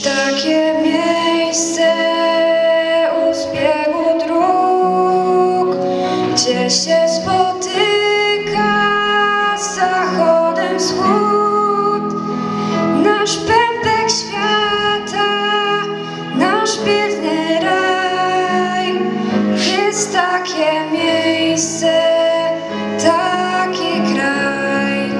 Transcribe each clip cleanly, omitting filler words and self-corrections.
Takie miejsce u zbiegu dróg, gdzie się spotyka z zachodem wschód. Nasz pępek świata, nasz biedny raj. Jest takie miejsce, taki kraj.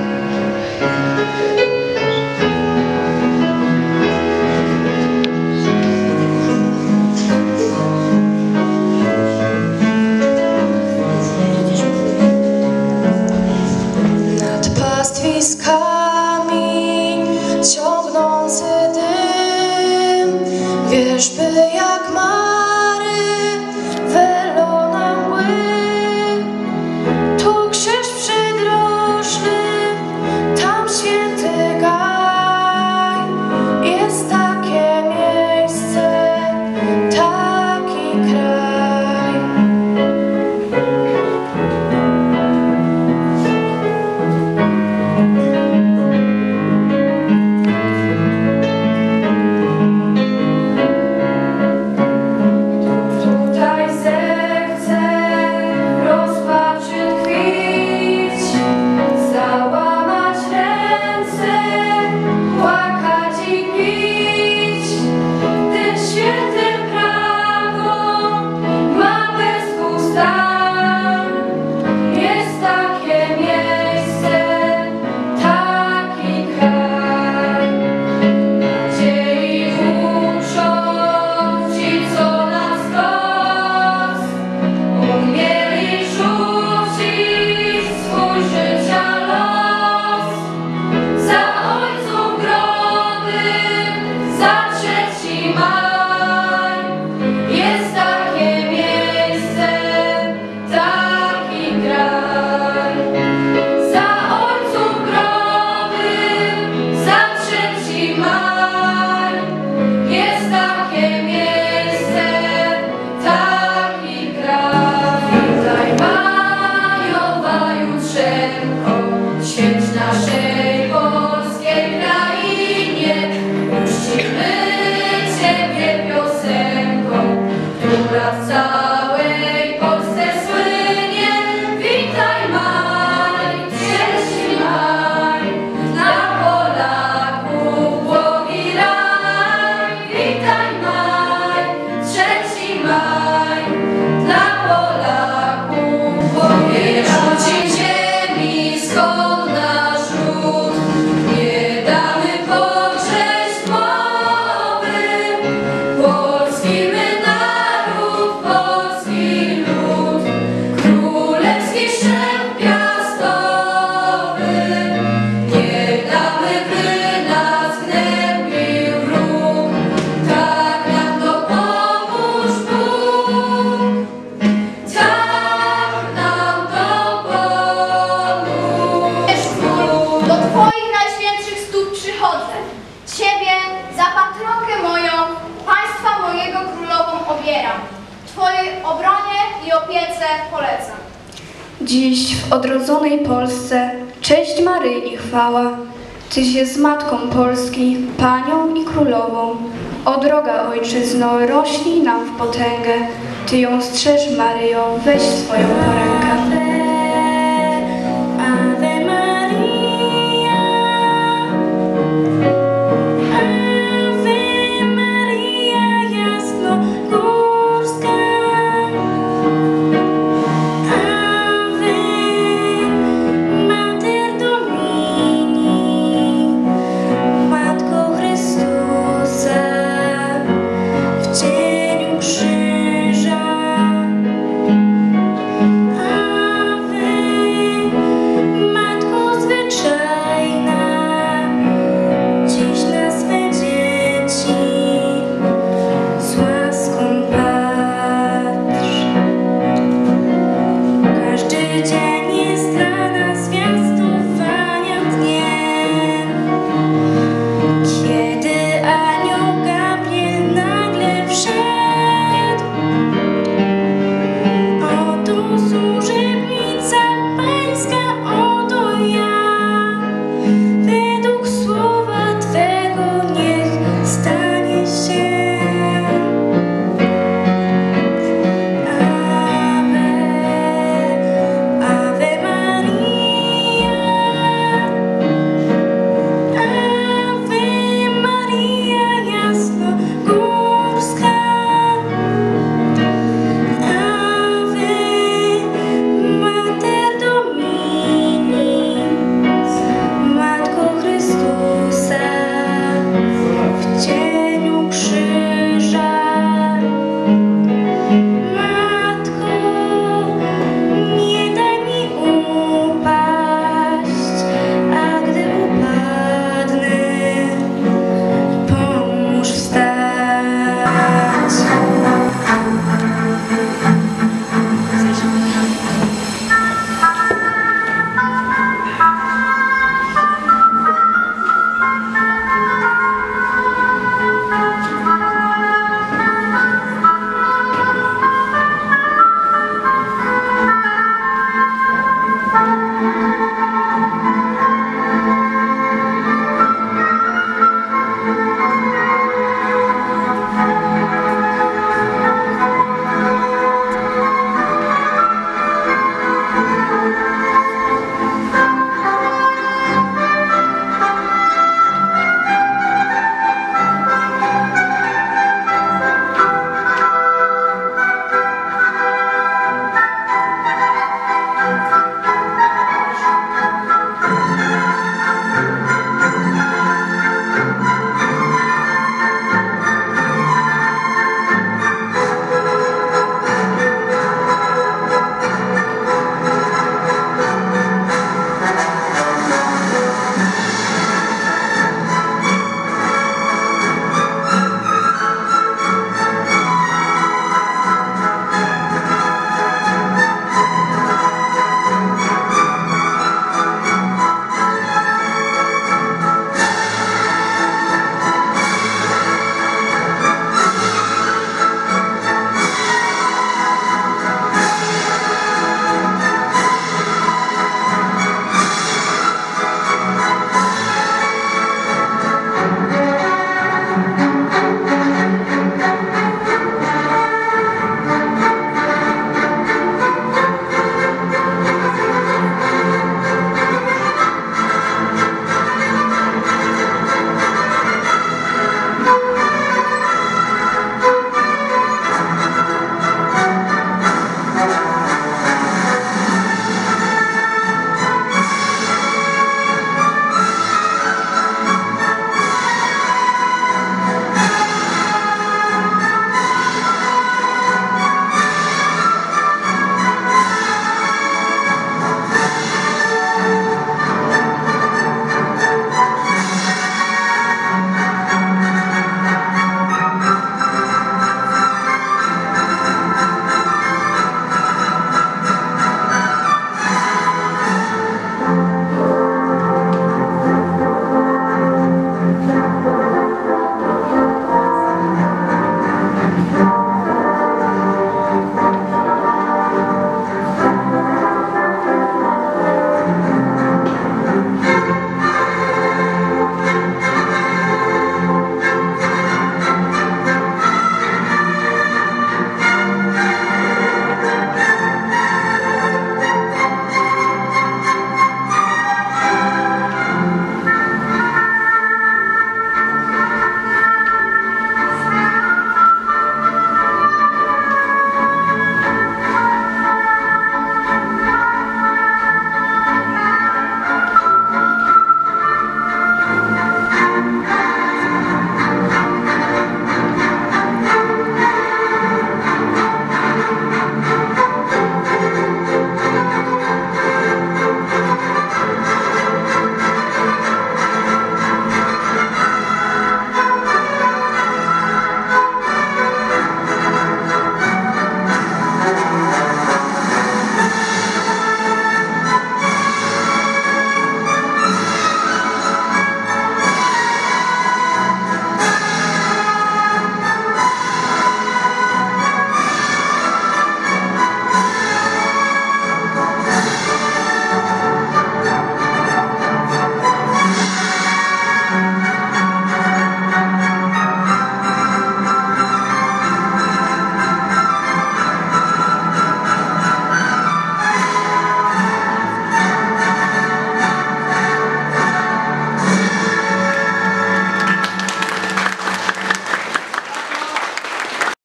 Nad pastwiskami ciągnący dym, wierzby jak mary, welone mgły. Tu krzyż przydrożny, tam święty gaj. Jest takie miejsce, taki kraj. Tutaj zechcę rozpaczy tkwić, załamać ręce, płakać i pić. Ten święty prawo ma bezwód stan. Jest takie miejsce, taki kraj. Nadziei uczą ci, co na stos umieli rzucić swój życia los. Za ojców groby, za 3 maj. Jest takie miejsce, taki kraj. Za ojców groby, za 3 maj. Jest takie miejsce, taki kraj. Witaj majowa jutrzenko, świeć naszej polskiej krainie. Uczcimy Ciebie piosenką, która w całej Polsce słynie. Witaj maj, 3 maj, dla Polaków błogi raj. Witaj maj, 3 maj, dla Polaków błogi raj. Rzuci ziemi, skąd nasz ród, nie damy pogrzeć mowy. Polski my naród, polski lud, królewski szef piastowy. Nie damy, by nas gnębił wróg, tak nam dopomóż Bóg. Tak nam dopomóż Bóg. Do Twoich najświętszych stóp przychodzę. Ciebie, za patronkę moją, państwa mojego królową obieram. Twojej obronie i opiece polecam. Dziś w odrodzonej Polsce cześć Maryi i chwała. Tyś jest matką Polski, panią i królową. O droga ojczyzno, rośnij nam w potęgę. Ty ją strzeż, Maryjo, weź swoją porękę.